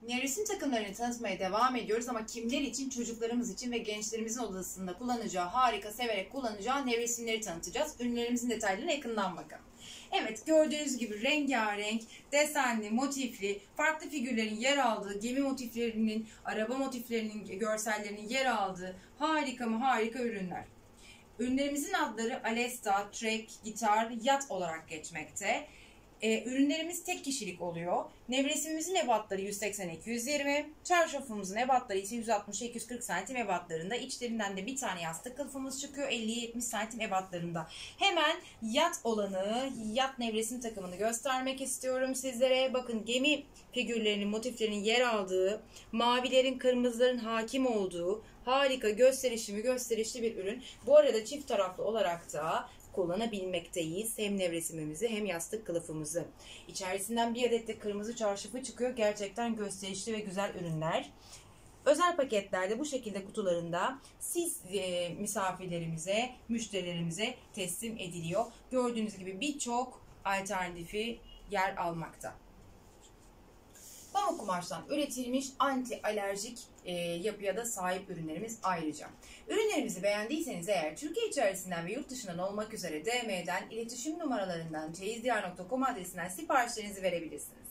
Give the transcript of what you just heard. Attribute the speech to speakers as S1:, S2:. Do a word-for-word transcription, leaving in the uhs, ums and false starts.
S1: Nevresim takımlarını tanıtmaya devam ediyoruz ama kimler için? Çocuklarımız için ve gençlerimizin odasında kullanacağı, harika severek kullanacağı nevresimleri tanıtacağız. Ürünlerimizin detaylarına yakından bakın. Evet, gördüğünüz gibi rengarenk, desenli, motifli, farklı figürlerin yer aldığı, gemi motiflerinin, araba motiflerinin, görsellerinin yer aldığı harika mı harika ürünler. Ürünlerimizin adları Alesta, Trek, Gitar, Yat olarak geçmekte. Ee, ürünlerimiz tek kişilik oluyor. Nevresimimizin ebatları yüz seksen iki yüz yirmi, çarşafımızın ebatları ise yüz altmış iki yüz kırk santim ebatlarında. İçlerinden de bir tane yastık kılıfımız çıkıyor elli yetmiş santim ebatlarında. Hemen yat olanı, yat nevresim takımını göstermek istiyorum sizlere. Bakın, gemi figürlerinin, motiflerinin yer aldığı, mavilerin, kırmızıların hakim olduğu harika, gösterişli mi gösterişli bir ürün. Bu arada çift taraflı olarak da kullanabilmekteyiz. Hem nevresimimizi hem yastık kılıfımızı. İçerisinden bir adet de kırmızı çarşafı çıkıyor. Gerçekten gösterişli ve güzel ürünler. Özel paketlerde bu şekilde kutularında siz e, misafirlerimize, müşterilerimize teslim ediliyor. Gördüğünüz gibi birçok alternatifi yer almakta. Pamuk kumaştan üretilmiş anti alerjik e, yapıya da sahip ürünlerimiz ayrıca. Ürünlerimizi beğendiyseniz eğer Türkiye içerisinden ve yurt dışından olmak üzere D M'den, iletişim numaralarından, çeyizdiyar nokta com adresinden siparişlerinizi verebilirsiniz.